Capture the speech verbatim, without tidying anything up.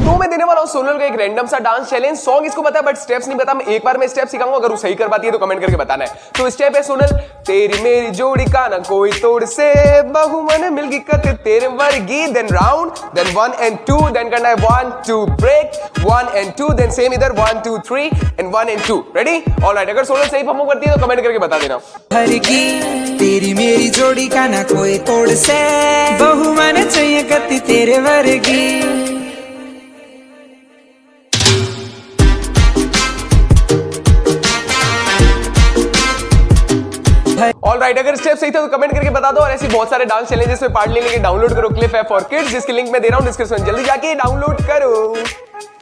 तो मैं देने वाला हूँ सोनल को एक रैंडम सा डांस चैलेंज। सॉन्ग इसको पता है बट स्टेप्स नहीं पता। मैं एक बार में स्टेप सिखाऊंगा, अगर वो सही कर पाती है तो कमेंट करके बताना है। तो स्टेप है सोनल, तेरी मेरी जोड़ी का ना कोई तोड़ से, बहुमन मिलगी कत तेरे वर्गी, then round, then one and two, then करना है one two break, one and two, then same इधर one two three and one and two. Ready? Alright, अगर सोनल सही परफॉर्म करती है तो कमेंट करके बता देना। तेरी मेरी जोड़ी का ना कोई तोड़ से, बहुमन चाहिए कत्ती तेरे वर्गी। ऑल राइट, अगर स्टेप सही था तो कमेंट करके बता दो। और ऐसी बहुत सारे डांस चैलेंजेस में पार्ट लेने के डाउनलोड करो क्लिप है फॉर किड्स, जिसकी लिंक मैं दे रहा हूं डिस्क्रिप्शन। जल्दी जाके डाउनलोड करो।